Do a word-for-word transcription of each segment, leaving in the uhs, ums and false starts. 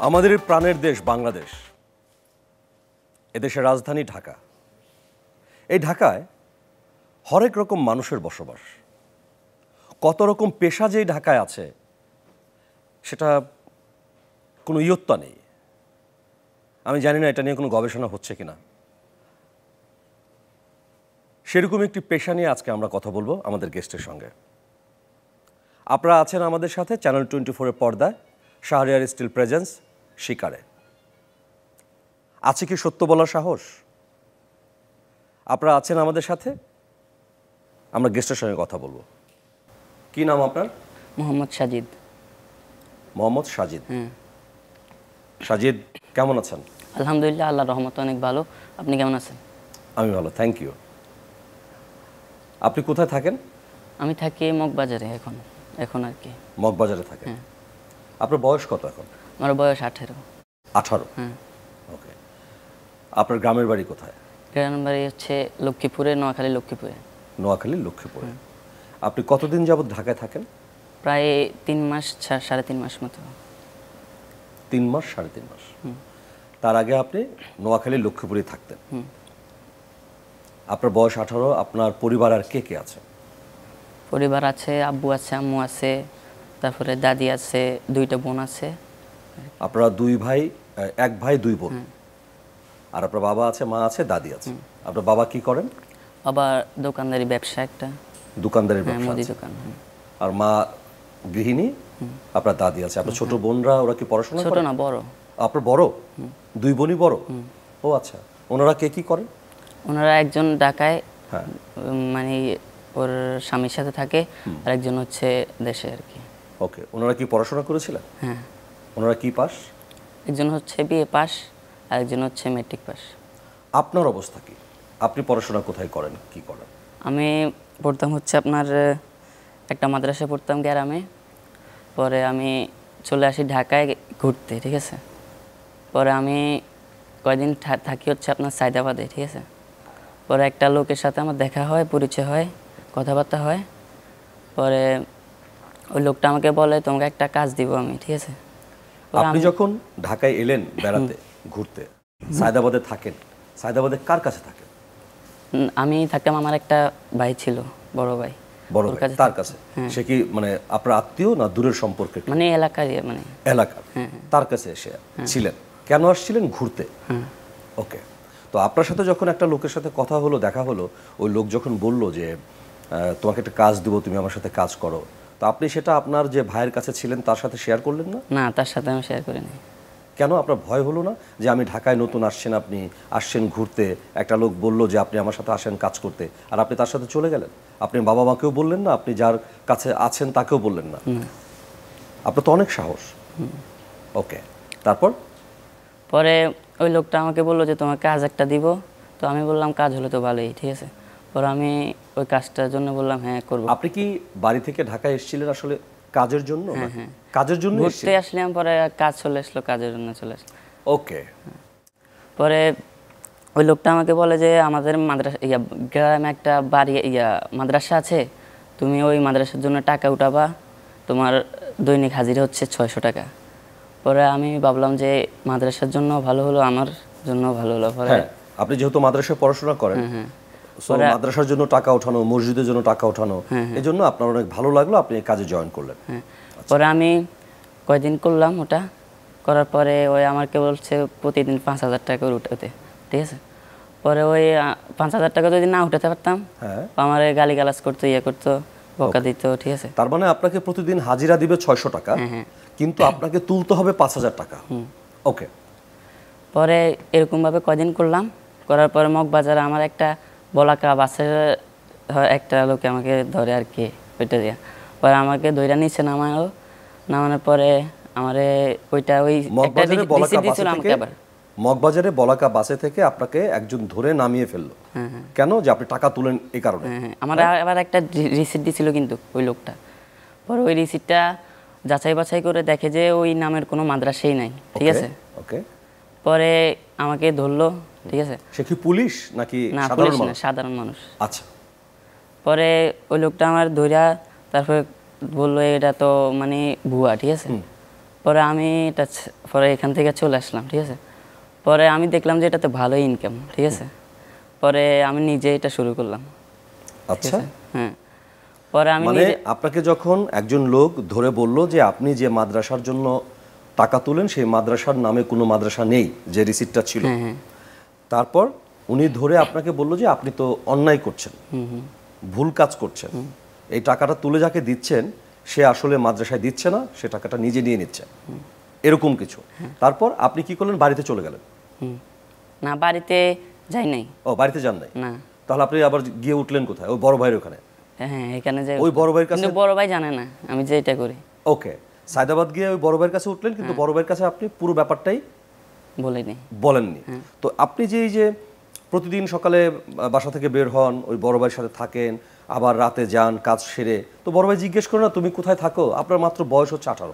আমাদের প্রাণের দেশ বাংলাদেশ, এদেশের রাজধানী ঢাকা। এই ঢাকায় হরেক রকম মানুষের বসবাস, কত রকম পেশা যে ঢাকায় আছে সেটা কোনো ইয়ত্তা নেই। আমি জানি না এটা নিয়ে কোনো গবেষণা হচ্ছে কিনা। সেরকম একটি পেশা নিয়ে আজকে আমরা কথা বলবো আমাদের গেস্টের সঙ্গে। আপনারা আছেন আমাদের সাথে চ্যানেল টোয়েন্টি ফোরের পর্দায় শাহরিয়ার স্টিল প্রেজেন্স শিকারে। আছে কি সত্য বলার সাহস? আপনারা আছেন আমাদের সাথে, আমরা গেস্টের সঙ্গে কথা বলবো। কি নাম আপনার? মোহাম্মদ সাজিদ। মোহাম্মদ সাজিদ। সাজিদ, কেমন আছেন? আলহামদুলিল্লাহ, আল্লাহর রহমতে অনেক ভালো। আপনি কেমন আছেন? আমি ভালো, থ্যাংক ইউ। আপনি কোথায় থাকেন? আমি থাকি মগবাজারে এখন এখন আর কি। মগবাজারে থাকেন? আপনার বয়স কত এখন? আমার বয়স আঠেরো। আঠারো? হ্যাঁ। ওকে। আপনার গ্রামের বাড়ি কোথায়? গ্রামের বাড়ি হচ্ছে লক্ষ্মীপুরে, নোয়াখালী লক্ষ্মীপুরে। নোয়াখালী লক্ষ্মীপুরে। আপনি কতদিন যাবত ঢাকায় থাকেন? প্রায় তিন মাস, সাড়ে তিন মাস মতো। তিন মাস সাড়ে তিন মাস। তার আগে আপনি নোয়াখালী লক্ষ্মীপুরে থাকতেন। আপনার বয়স আঠারো। আপনার পরিবার আর কে কে আছে? পরিবার আছে, আব্বু আছে, আম্মু আছে, তারপরে দাদি আছে, দুইটা বোন আছে। আপনারা দুই ভাই, এক ভাই দুই বোন। আর আপনার বাবা আছে, মা আছে, দাদি আছে। আপনার বাবা কি করেন? বাবা দোকানদারি ব্যবসা একটা। দোকানদারি ব্যবসা মুদি আছে। দোকান। আর মা গৃহিণী। আপনার দাদি আছে। আপনার ছোট বোনরা ওরা কি পড়াশোনা করে? ছোট না, বড়। আপনার বড়? দুই বোনই বড়? ও আচ্ছা। ওনারা কে কি করেন? ওনারা একজন ঢাকায়, হ্যাঁ, মানে ওর স্বামীর সাথে থাকে, আর একজন হচ্ছে দেশে আর কি। ওকে। ওনারা কি পড়াশোনা করেছিলেন? হ্যাঁ। ওনারা কি পাস? একজন হচ্ছে বিএ পাস আর একজন হচ্ছে মেট্রিক পাস। আপনার অবস্থা কি? আপনি পড়াশোনা কোথায় করেন, কি করেন? আমি পড়তাম হচ্ছে আপনার একটা মাদ্রাসায় পড়তাম গ্রামে। পরে আমি চলে আসি ঢাকায় ঘুরতে, ঠিক আছে। পরে আমি কয়দিন থাকি হচ্ছে আপনার সায়দাবাদে, ঠিক আছে। পরে একটা লোকের সাথে আমার দেখা হয়, পরিচয় হয়, কথাবার্তা হয়। পরে ওই লোকটা আমাকে বলে তোমাকে একটা কাজ দিব আমি, ঠিক আছে। আপনি যখন ঢাকায় এলেন বেড়াতে, ঘুরতে, সায়দাবাদে থাকেন, সায়দাবাদে কার কাছে থাকেন? আমি থাকতাম, আমার একটা ভাই ছিল, বড় ভাই। বড় ভাই, তার কাছে? সে কি মানে আপনার আত্মীয় না দূরের সম্পর্কে? মানে এলাকারই, মানে এলাকার। তার কাছে এসে ছিলেন। কেন আসছিলেন? ঘুরতে। ওকে। তো আপনার সাথে যখন একটা লোকের সাথে কথা হলো, দেখা হলো, ওই লোক যখন বলল যে তোমাকে একটা কাজ দিব, তুমি আমার সাথে কাজ করো, তো আপনি সেটা আপনার যে ভাইয়ের কাছে ছিলেন তার সাথে শেয়ার করলেন না? না, তার সাথে আমি শেয়ার করিনি। কেন? আপনার ভয় হলো না যে আমি ঢাকায় নতুন আসছেন, আপনি আসছেন ঘুরতে, একটা লোক বলল যে আপনি আমার সাথে আসেন কাজ করতে, আর আপনি তার সাথে চলে গেলেন? আপনি বাবা মাকেও বললেন না, আপনি যার কাছে আছেন তাকেও বললেন না? আপনার তো অনেক সাহস। ওকে, তারপর? পরে ওই লোকটা আমাকে বললো যে তোমাকে কাজ একটা দিব। তো আমি বললাম কাজ হলে তো ভালোই, ঠিক আছে। পরে আমি ওই কাজটার জন্য বললাম হ্যাঁ করবো। আপনি কি বাড়ি থেকে ঢাকায় এসেছিলেন আসলে কাজের জন্য? হ্যাঁ হ্যাঁ, কাজের জন্য ঘুরতে আসলাম, পরে কাজ চলে আসলো, কাজের জন্য চলে আসলো। ওকে। পরে ওই লোকটা আমাকে বলে যে আমাদের মাদ্রাসা ইয়া গ্রামে একটা বাড়ি ইয়া মাদ্রাসা আছে, তুমি ওই মাদ্রাসার জন্য টাকা উঠাবা, তোমার দৈনিক হাজিরা হচ্ছে ছয়শো টাকা। পরে আমি ভাবলাম যে মাদ্রাসার জন্য ভালো হলো, আমার জন্য ভালো হলো। পরে আপনি যেহেতু মাদ্রাসায় পড়াশোনা করেন, মাদ্রাসার জন্য টাকা ওঠানো, মসজিদের জন্য টাকা ওঠানো, এই জন্য আপনার অনেক ভালো লাগলো, আপনি এই কাজে জয়েন করলেন। পরে আমি কয়দিন করলাম ওটা, করার পরে ওই আমাকে বলছে প্রতিদিন পাঁচ হাজার টাকা করে উঠাতে, ঠিক আছে। পরে ওই পাঁচ হাজার টাকা যদি না উঠাতে পারতাম, আমার গালি গালাজ করতো, ইয়ে করতো, বকা দিত, ঠিক আছে। তার মানে আপনাকে প্রতিদিন হাজিরা দিবে ছয়শো টাকা, কিন্তু আপনাকে তুলতে হবে পাঁচ হাজার টাকা। ওকে। পরে এরকমভাবে কয়দিন করলাম, করার পরে মগবাজারে আমার একটা বলাকা বাসের একটা লোকে আমাকে ধরে আর কি, ওইটা দিয়া। পরে আমাকে ধরে নিচে নামানো, নামানোর পরে আমারে ওইটা ওই একটা রিসিট দিয়েছিল আমাকে। আবার মগবাজারে বলাকা বাসে থেকে আপনাকে একজন ধরে নামিয়ে ফেললো। কেন? যে আপনি টাকা তুলেন এই কারণে? আমার আবার একটা রিসিট দিয়েছিল কিন্তু ওই লোকটা। পরে ওই রিসিটটা যাচাই বাছাই করে দেখে যে ওই নামের কোনো মাদ্রাসাই নাই, ঠিক আছে। ওকে। পরে আমাকে ধরলো, ঠিক আছে। সে কি পুলিশ নাকি সাধারণ মানুষ? সাধারণ মানুষ। আচ্ছা। পরে ওই লোকটা আমার ধইরা তারপরে বললো এটা তো মানে ভুয়া, ঠিক আছে। পরে আমি এটা ছ- পরে এখান থেকে চলে আসলাম, ঠিক আছে। পরে আমি দেখলাম যে এটাতে ভালো ইনকাম, ঠিক আছে। পরে আমি নিজে এটা শুরু করলাম, ঠিক আচ্ছা, আছে? হ্যাঁ, পরে আমি মানে নিজে আপনাকে যখন একজন লোক ধরে বলল যে আপনি যে মাদ্রাসার জন্য টাকা তুলেন সেই মাদ্রাসার নামে কোনো মাদ্রাসা নেই, যে রিসিপ্টটা ছিল, হ্যাঁ হ্যাঁ তারপর উনি ধরে আপনাকে বলল যে আপনি তো অন্যায় করছেন, ভুল কাজ করছেন, এই টাকাটা তুলে যাকে দিচ্ছেন সে আসলে মাদ্রাসায় দিচ্ছে না, সে টাকাটা নিজে নিয়ে নিচ্ছে, এরকম কিছু। তারপর আপনি কি করলেন? বাড়িতে চলে গেলেন? হুম। না, বাড়িতে যাই নাই। ও, বাড়িতে যান নাই? না। তাহলে আপনি আবার গিয়ে উঠলেন কোথায়? ওই বড় ভাইয়ের ওখানে? হ্যাঁ, এখানে যে ওই বড় ভাইয়ের কাছে? কিন্তু বড় ভাই জানে না আমি যে এটা করি। ওকে, সায়দাবাদ গিয়ে ওই বড় ভাইয়ের কাছে উঠলেন, কিন্তু বড় ভাইয়ের কাছে আপনি পুরো ব্যাপারটাই বলিনি। বলেননি। তো আপনি যে এই যে প্রতিদিন সকালে বাসা থেকে বের হন, ওই বড় ভাইয়ের সাথে থাকেন, আবার রাতে যান কাজ সেরে, তো বড় ভাই জিজ্ঞেস করেন না তুমি কোথায় থাকো? আপনার মাত্র বয়স হচ্ছে আঠারো,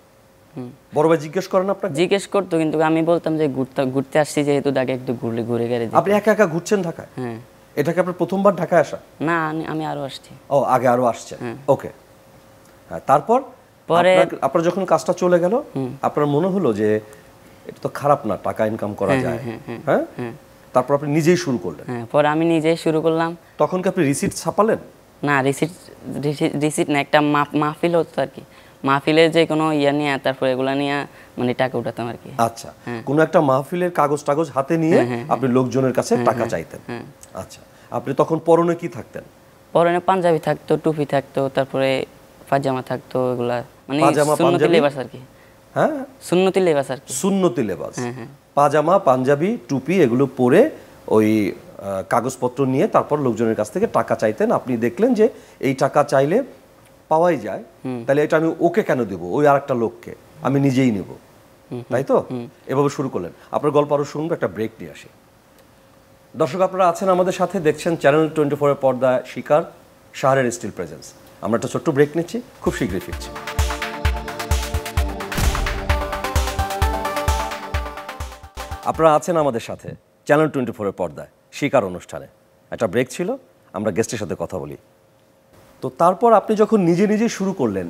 বড় ভাই জিজ্ঞেস করেন আপনাকে? জিজ্ঞেস করতো, কিন্তু আমি বলতাম যে ঘুরতে ঘুরতে আসছি যেহেতু ঢাকা একটু ঘুরে ঘুরে গেলে। আপনি একা একা ঘুরছেন ঢাকায়? হ্যাঁ। এটাকে আপনার প্রথমবার ঢাকায় আসা? না, আমি- আমি আরো আসছি। ও, আগে আরো আসছেন। ওকে, হ্যাঁ, তারপর পরে আপনার- আপনার যখন কাজটা চলে গেল, আপনার মনে হলো যে এটা তো খারাপ না, টাকা ইনকাম করা যায়, হ্যাঁ? তারপর আপনি নিজেই শুরু করলেন। হ্যাঁ, পরে আমি নিজেই শুরু করলাম। তখন কি আপনি রিসিট ছাপালেন? না, রিসিট রিসিট না, একটা মাহ- মাহফিল হতো আর কি। মাহফিলে যে কোনো ইয়া নিয়ে তারপরে এগুলা নিয়ে মানে টাকা উঠাতাম আর কি। আচ্ছা, কোন একটা মাহফিলের কাগজ টাগজ হাতে নিয়ে আপনি লোকজনের কাছে টাকা চাইতেন। আচ্ছা, আপনি তখন পরনে কি থাকতেন? পরনে পাঞ্জাবি থাকতো, টুপি থাকতো, তারপরে পাজামা থাকতো, এগুলা মানে পাজামা, সুন্নতি পাঞ্জাবি? লেবাস আর কি। হ্যাঁ, সুন্নতি লেবাস আর কি। সুন্নতি লেবাস, পাজামা, পাঞ্জাবি, টুপি এগুলো পরে ওই আহ, কাগজপত্র নিয়ে তারপর লোকজনের কাছ থেকে টাকা চাইতেন। আপনি দেখলেন যে এই টাকা চাইলে পাওয়াই যায়, তাহলে এটা আমি ওকে কেন দেব, ওই আরেকটা লোককে আমি নিজেই নেব, তাই তো? এভাবে শুরু করলেন। আপনার গল্প আরো শুনবো, একটা ব্রেক নিয়ে আসি। দর্শক, আপনারা আছেন আমাদের সাথে, দেখছেন চ্যানেল টোয়েন্টি ফোর এর পর্দায় শিকার, শহরের স্টিল প্রেজেন্স। আমরা একটা ছোট্ট ব্রেক নিচ্ছি, খুব শীঘ্রই ফিরছি। আপনারা আছেন আমাদের সাথে চ্যানেল টোয়েন্টি ফোর এর পর্দায় শিকার অনুষ্ঠানে। একটা ব্রেক ছিল, আমরা গেস্টের সাথে কথা বলি। তো তারপর আপনি যখন নিজে নিজে শুরু করলেন,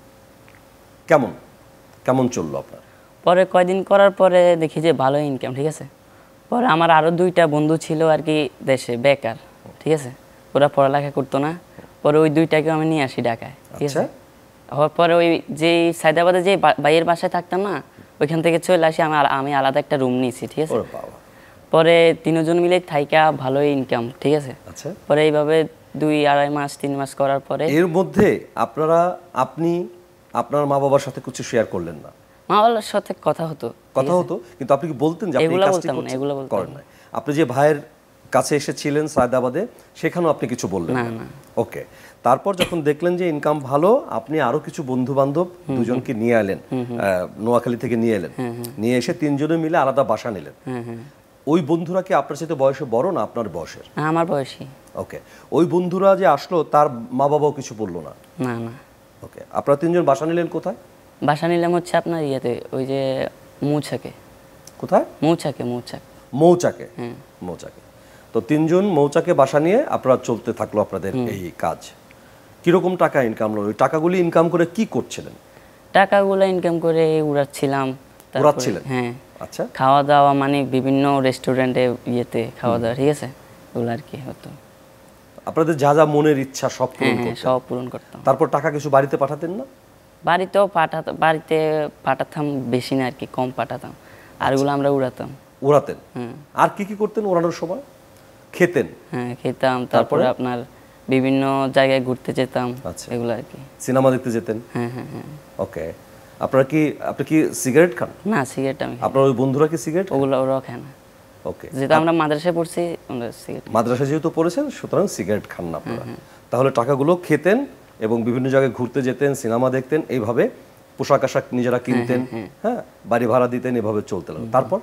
কেমন কেমন চললো আপনার? পরে কয়দিন করার পরে দেখি যে ভালো ইনকাম, ঠিক আছে। পরে আমার আরো দুইটা বন্ধু ছিল আর কি দেশে বেকার, ঠিক আছে। ওরা পড়ালেখা করতো না। পরে ওই দুইটাকে আমি নিয়ে আসি ঢাকায়, ঠিক আছে। হওয়ার পরে ওই যে সায়দাবাদে যে বা- ভাইয়ের বাসায় থাকতাম না, ওইখান থেকে চলে আসি। আমি আলা- আমি আলাদা একটা রুম নিয়েছি, ঠিক আছে। ওরে বাবা। পরে তিনজন মিলে থাইকা ভালোই ইনকাম, ঠিক আছে। আচ্ছা, পরে এইভাবে দুই আড়াই মাস তিন মাস করার পরে এর মধ্যে আপনারা আপনি আপনার মা বাবার সাথে কিছু শেয়ার করলেন না? মা বাবার সাথে কথা হতো, কথা হতো, কিন্তু আপনি কি বলতেন যে আপনি এই এগুলা কাজটি বলতাম না, করছেন? এগুলা বলতাম করেন নাই। আপনি যে ভাইয়ের কাছে এসেছিলেন সায়দাবাদে, সেখানেও আপনি কিছু বললেন না, না? না। ওকে, তারপর যখন দেখলেন যে ইনকাম ভালো, আপনি আরো কিছু বন্ধু বান্ধব দুজনকে নিয়ে এলেন, আহ, নোয়াখালী থেকে নিয়ে এলেন, নিয়ে এসে তিনজনে মিলে আলাদা বাসা নিলেন। হ্যাঁ হ্যাঁ। ওই বন্ধুরা কি আপনার সাথে বয়সে বড় না আপনার বয়সের? না, আমার বয়সী। ওকে, ওই বন্ধুরা যে আসলো তার মা বাবাও কিছু বললো না? না না। ওকে, আপনারা তিনজন বাসা নিলেন কোথায়? বাসা নিলাম হচ্ছে আপনার ইয়েতে, ওই যে মৌচাকে। কোথায়? মৌচাকে, মৌচাক। মৌচাকে। হ্যাঁ। মৌচাকে। তো তিনজন মৌচাকে বাসা নিয়ে আপনারা চলতে থাকলো আপনাদের এই কাজ। কিরকম টাকা ইনকাম হলো? ওই টাকাগুলি ইনকাম করে কি করছিলেন? টাকাগুলো ইনকাম করে উড়াচ্ছিলাম। তারপরে- উড়াচ্ছিলেন? হ্যাঁ। আচ্ছা, খাওয়া দাওয়া মানে বিভিন্ন রেস্টুরেন্টে ইয়েতে খাওয়া দাওয়া, ঠিক আছে, ওগুলো আর কি হতো। আপনাদের যা যা মনের ইচ্ছা সব হ্যাঁ পূরণ হ্যাঁ, করতেন? সব পূরণ করতাম। তারপর টাকা কিছু বাড়িতে পাঠাতেন না? বাড়িতেও পাঠাতাম, বাড়িতে পাঠাতাম বেশি না আর কি, কম পাঠাতাম। আর ওগুলো আমরা উড়াতাম। ওড়াতেন? হ্যাঁ আর কি কি করতেন ওড়ানোর সময়? খেতেন? হ্যাঁ, খেতাম। তারপরে আপনার বিভিন্ন জায়গায় ঘুরতে যেতাম, আচ্ছা। এগুলো আর কি। সিনেমা দেখতে যেতেন? হ্যাঁ হ্যাঁ হ্যাঁ। ওকে, আপনারা কি আপনি কি সিগারেট খান? না, সিগারেট আমি খাই না। আপনার ওই বন্ধুরা কি সিগারেট? ওগুলো ওরাও খায় না। ওকে, যেহেতু আমরা মাদ্রাসায় পড়ছি, আমরা সিগারেট। মাদ্রাসা যেহেতু পড়েছেন সুতরাং সিগারেট খান না আপনারা। তাহলে টাকাগুলো খেতেন এবং বিভিন্ন জায়গায় ঘুরতে যেতেন, সিনেমা দেখতেন, এইভাবে পোশাক আশাক নিজেরা কিনতেন, হ্যাঁ, বাড়ি ভাড়া দিতেন, এভাবে চলতে লাগলো। তারপর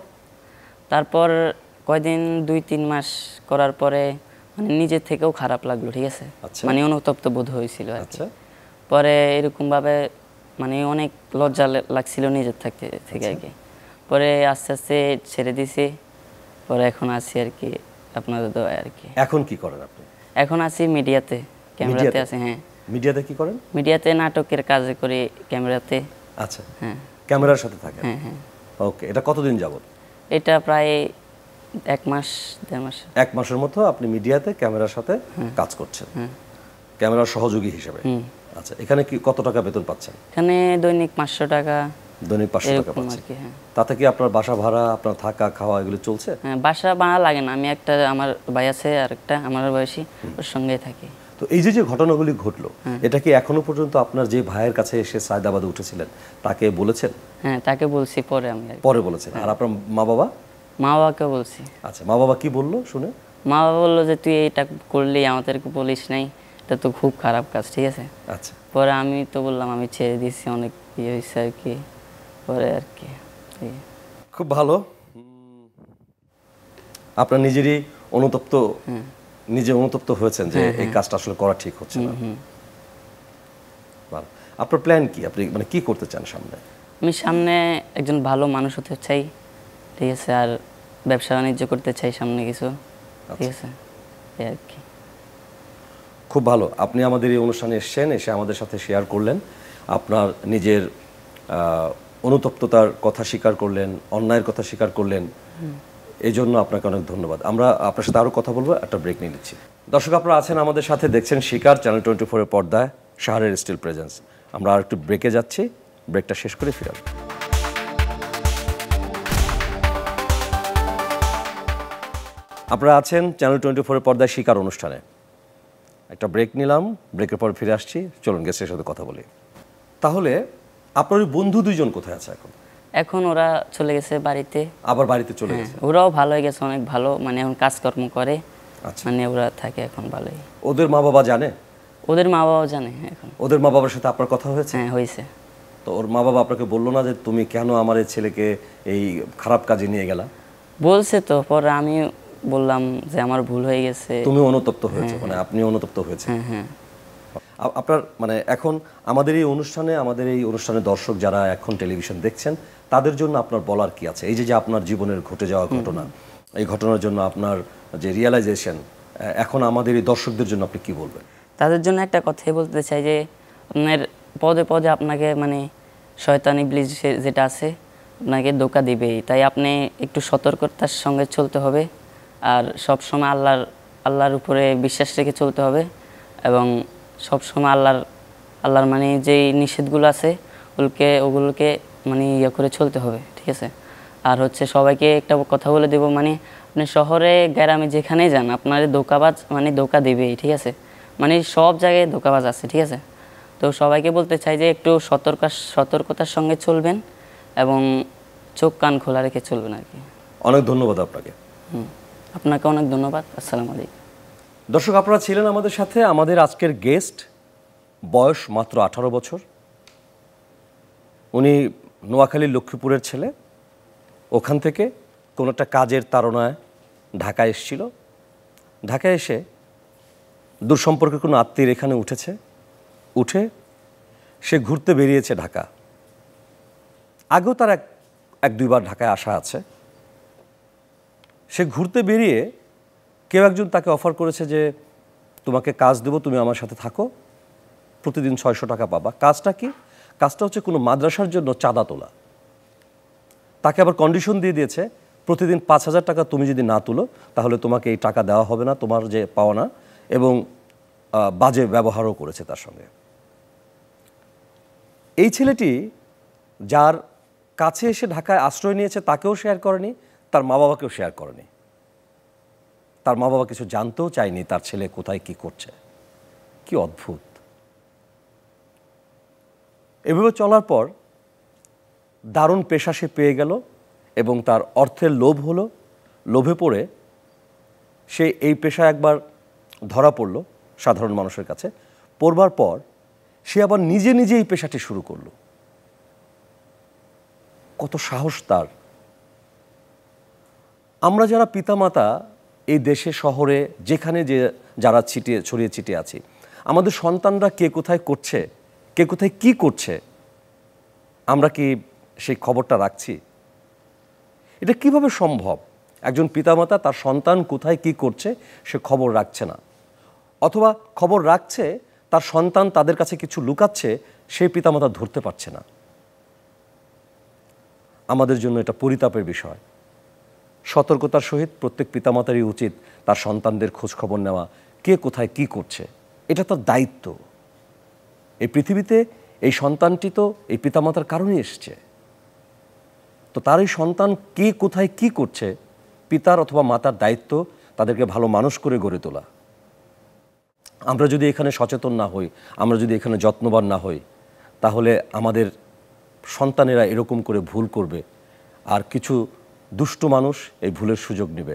তারপর কয়দিন দুই তিন মাস করার পরে মানে নিজের থেকেও খারাপ লাগলো, ঠিক আছে। আচ্ছা। মানে অনুতপ্ত বোধ হয়েছিল আর কি। আচ্ছা, পরে এরকম ভাবে মানে অনেক লজ্জা লে- লাগছিল নিজের থাকতে থেকে আর কি। পরে আস্তে আস্তে ছেড়ে দিছি। পরে এখন আছি আর কি আপনাদের দোয়ায় আর কি। এখন কি করেন আপনি? এখন আছি মিডিয়াতে, ক্যামেরাতে মিডিয়াতে? আছি। হ্যাঁ, মিডিয়াতে কি করেন? মিডিয়াতে নাটকের কাজে করি, ক্যামেরাতে। আচ্ছা, হ্যাঁ। ক্যামেরার সাথে থাকেন? হ্যাঁ হ্যাঁ। ওকে, এটা কতদিন যাবত? এটা প্রায় এক মাস দেড় মাস। এক মাসের মতো আপনি মিডিয়াতে ক্যামেরার সাথে কাজ করছেন, ক্যামেরার সহযোগী হিসেবে। আচ্ছা, এখানে কি কত টাকা বেতন পাচ্ছেন? এখানে দৈনিক পাঁচশো টাকা। দৈনিক পাঁচশো টাকা পাচ্ছেন? হ্যাঁ। তাতে কি আপনার বাসা ভাড়া, আপনার থাকা খাওয়া এগুলো চলছে? হ্যাঁ, বাসা ভাড়া লাগে না, আমি একটা আমার ভাই আছে আর একটা আমার বয়সী, ওর সঙ্গেই থাকি। তো এই যে যে ঘটনাগুলি ঘটলো, এটা কি এখনো পর্যন্ত আপনার যে ভাইয়ের কাছে এসে সায়দাবাদে উঠেছিলেন তাকে বলেছেন? হ্যাঁ, তাকে বলছি পরে আমি। পরে বলেছেন। আর আপনার মা বাবা? মা বাবাকে বলছি। আচ্ছা, মা বাবা কি বললো শুনে? মা বাবা বললো যে তুই এইটা করলি, আমাদেরকে বলিস নাই, এটা তো খুব খারাপ কাজ, ঠিক আছে। আচ্ছা, পরে আমি তো বললাম আমি ছেড়ে দিচ্ছি, অনেক ইয়ে হয়েছে আর কি, পরে আর কি। খুব ভালো। আপনার নিজেরই অনুতপ্ত, নিজে অনুতপ্ত হয়েছেন যে এই কাজটা আসলে করা ঠিক হচ্ছে না। ভালো। আপনার প্ল্যান কি? আপনি মানে কি করতে চান সামনে? আমি সামনে একজন ভালো মানুষ হতে চাই, ঠিক আছে, আর ব্যবসা বাণিজ্য করতে চাই সামনে কিছু, ঠিক আছে, এই আর কি। খুব ভালো, আপনি আমাদের এই অনুষ্ঠানে এসেছেন, এসে আমাদের সাথে শেয়ার করলেন আপনার নিজের অনুতপ্ততার কথা স্বীকার করলেন, অন্যায়ের কথা স্বীকার করলেন, এই জন্য আপনাকে অনেক ধন্যবাদ। আমরা আপনার সাথে আরও কথা বলবো, একটা ব্রেক নিয়ে নিচ্ছি। দর্শক, আপনারা আছেন আমাদের সাথে, দেখছেন শিকার, চ্যানেল টোয়েন্টি ফোরের পর্দায়, শহরের স্টিল প্রেজেন্স। আমরা আর একটু ব্রেকে যাচ্ছি, ব্রেকটা শেষ করে ফিরে আসবো। আপনারা আছেন চ্যানেল টোয়েন্টি ফোরের পর্দায় শিকার অনুষ্ঠানে। একটা ব্রেক নিলাম, ব্রেকের পর ফিরে আসছি। চলুন গেস্টের সাথে কথা বলি। তাহলে আপনার ওই বন্ধু দুইজন কোথায় আছে এখন? এখন ওরা চলে গেছে বাড়িতে। আবার বাড়িতে চলে গেছে? ওরাও ভালো হয়ে গেছে, অনেক ভালো, মানে এখন কাজকর্ম করে। আচ্ছা, মানে ওরা থাকে এখন ভালোই। ওদের মা বাবা জানে? ওদের মা বাবাও জানে এখন। ওদের মা বাবার সাথে আপনার কথা হয়েছে? হ্যাঁ, হয়েছে। তো ওর মা বাবা আপনাকে বললো না যে তুমি কেন আমার এই ছেলেকে এই খারাপ কাজে নিয়ে গেলা? বলছে তো, পরে আমি বললাম যে আমার ভুল হয়ে গেছে। তুমি অনুতপ্ত হয়েছে, মানে আপনি অনুতপ্ত হয়েছে? হ্যাঁ হ্যাঁ। আপনার মানে এখন আমাদের এই অনুষ্ঠানে, আমাদের এই অনুষ্ঠানে দর্শক যারা এখন টেলিভিশন দেখছেন, তাদের জন্য আপনার বলার কি আছে? এই যে যে আপনার জীবনের ঘটে যাওয়া ঘটনা, এই ঘটনার জন্য আপনার যে রিয়েলাইজেশন, এখন আমাদের এই দর্শকদের জন্য আপনি কি বলবেন? তাদের জন্য একটা কথাই বলতে চাই যে আপনার পদে পদে আপনাকে মানে শয়তান ইবলিস যেটা আছে আপনাকে ধোঁকা দিবেই, তাই আপনি একটু সতর্কতার সঙ্গে চলতে হবে, আর সব সময় আল্লাহর আল্লাহর উপরে বিশ্বাস রেখে চলতে হবে, এবং সব সময় আল্লাহর আল্লাহর মানে যেই নিষেধগুলো আছে ওগুলোকে ওগুলোকে মানে ইয়ে করে চলতে হবে, ঠিক আছে। আর হচ্ছে সবাইকে একটা কথা বলে দেব, মানে আপনি শহরে গ্রামে যেখানেই যান আপনার ধোঁকাবাজ মানে ধোঁকা দেবেই, ঠিক আছে, মানে সব জায়গায় ধোঁকাবাজ আছে, ঠিক আছে। তো সবাইকে বলতে চাই যে একটু সতর্ক সতর্কতার সঙ্গে চলবেন এবং চোখ কান খোলা রেখে চলবেন আর কি। অনেক ধন্যবাদ আপনাকে। হুম, আপনাকে অনেক ধন্যবাদ। আসসালামু আলাইকুম। দর্শক, আপনারা ছিলেন আমাদের সাথে। আমাদের আজকের গেস্ট, বয়স মাত্র আঠারো বছর, উনি নোয়াখালীর লক্ষ্মীপুরের ছেলে। ওখান থেকে কোনো একটা কাজের তাড়নায় ঢাকায় এসেছিল। ঢাকায় এসে দূরসম্পর্কে কোনো আত্মীয়ের এখানে উঠেছে, উঠে সে ঘুরতে বেরিয়েছে ঢাকা। আগেও তার এক এক দুইবার ঢাকায় আসা আছে। সে ঘুরতে বেরিয়ে কেউ একজন তাকে অফার করেছে যে তোমাকে কাজ দেবো, তুমি আমার সাথে থাকো, প্রতিদিন ছয়শো টাকা পাবা। কাজটা কি? কাজটা হচ্ছে কোনো মাদ্রাসার জন্য চাঁদা তোলা। তাকে আবার কন্ডিশন দিয়ে দিয়েছে, প্রতিদিন পাঁচ হাজার টাকা তুমি যদি না তুলো তাহলে তোমাকে এই টাকা দেওয়া হবে না, তোমার যে পাওনা, এবং বাজে ব্যবহারও করেছে তার সঙ্গে। এই ছেলেটি যার কাছে এসে ঢাকায় আশ্রয় নিয়েছে তাকেও শেয়ার করেনি, তার মা বাবাকেও শেয়ার করেনি। তার মা বাবা কিছু জানতেও চায়নি তার ছেলে কোথায় কি করছে। কি অদ্ভুত! এভাবে চলার পর দারুণ পেশা সে পেয়ে গেল, এবং তার অর্থের লোভ হলো। লোভে পড়ে সে এই পেশায় একবার ধরা পড়ল সাধারণ মানুষের কাছে। পড়বার পর সে আবার নিজে নিজে এই পেশাটি শুরু করলো। কত সাহস তার! আমরা যারা পিতামাতা এই দেশে শহরে যেখানে যে যারা ছিটিয়ে ছড়িয়ে ছিটিয়ে আছি, আমাদের সন্তানরা কে কোথায় করছে, কে কোথায় কি করছে, আমরা কি সেই খবরটা রাখছি? এটা কিভাবে সম্ভব? একজন পিতামাতা তার সন্তান কোথায় কি করছে সে খবর রাখছে না, অথবা খবর রাখছে তার সন্তান তাদের কাছে কিছু লুকাচ্ছে, সেই পিতামাতা ধরতে পারছে না। আমাদের জন্য এটা পরিতাপের বিষয়। সতর্কতার সহিত প্রত্যেক পিতামাতারই উচিত তার সন্তানদের খোঁজ খবর নেওয়া, কে কোথায় কি করছে, এটা তার দায়িত্ব। এই পৃথিবীতে এই সন্তানটি তো এই পিতামাতার কারণেই এসছে, তো তার এই সন্তান কে কোথায় কি করছে পিতার অথবা মাতার দায়িত্ব তাদেরকে ভালো মানুষ করে গড়ে তোলা। আমরা যদি এখানে সচেতন না হই, আমরা যদি এখানে যত্নবান না হই, তাহলে আমাদের সন্তানেরা এরকম করে ভুল করবে, আর কিছু দুষ্ট মানুষ এই ভুলের সুযোগ নেবে।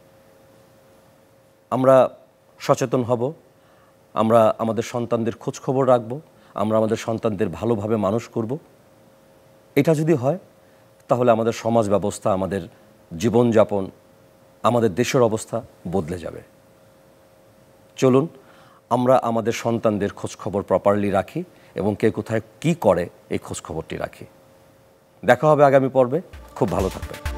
আমরা সচেতন হব, আমরা আমাদের সন্তানদের খোঁজ খবর রাখব, আমরা আমাদের সন্তানদের ভালোভাবে মানুষ করব। এটা যদি হয় তাহলে আমাদের সমাজ ব্যবস্থা, আমাদের জীবনযাপন, আমাদের দেশের অবস্থা বদলে যাবে। চলুন আমরা আমাদের সন্তানদের খোঁজ খবর প্রপারলি রাখি এবং কে কোথায় কি করে এই খোঁজ খবরটি রাখি। দেখা হবে আগামী পর্বে। খুব ভালো থাকবেন।